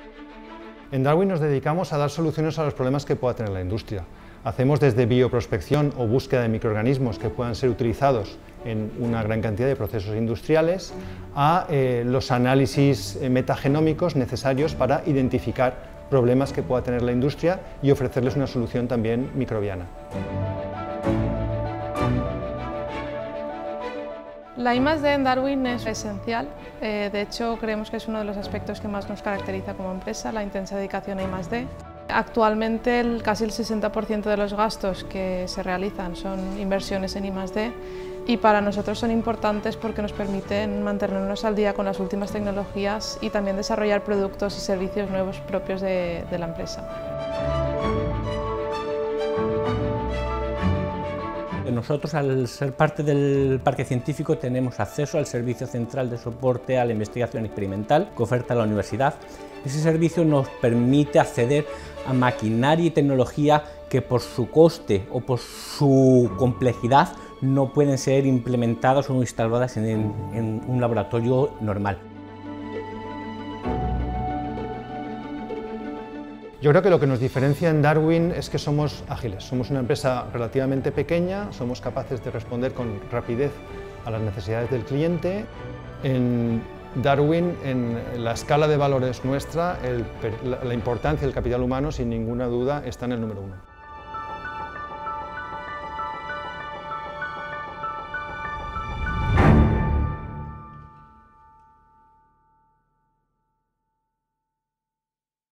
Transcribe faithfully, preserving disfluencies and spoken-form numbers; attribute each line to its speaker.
Speaker 1: En Darwin nos dedicamos a dar soluciones a los problemas que pueda tener la industria. Hacemos desde bioprospección o búsqueda de microorganismos que puedan ser utilizados en una gran cantidad de procesos industriales a eh, los análisis metagenómicos necesarios para identificar problemas que pueda tener la industria y ofrecerles una solución también microbiana.
Speaker 2: La I más D en Darwin es esencial, eh, de hecho creemos que es uno de los aspectos que más nos caracteriza como empresa, la intensa dedicación a I más D. Actualmente el, casi el sesenta por ciento de los gastos que se realizan son inversiones en I más D y para nosotros son importantes porque nos permiten mantenernos al día con las últimas tecnologías y también desarrollar productos y servicios nuevos propios de, de la empresa.
Speaker 3: Nosotros, al ser parte del parque científico, tenemos acceso al Servicio Central de Soporte a la Investigación Experimental que oferta la universidad. Ese servicio nos permite acceder a maquinaria y tecnología que por su coste o por su complejidad no pueden ser implementadas o instaladas en, en un laboratorio normal.
Speaker 1: Yo creo que lo que nos diferencia en Darwin es que somos ágiles, somos una empresa relativamente pequeña, somos capaces de responder con rapidez a las necesidades del cliente. En Darwin, en la escala de valores nuestra, el, la importancia del capital humano, sin ninguna duda, está en el número uno.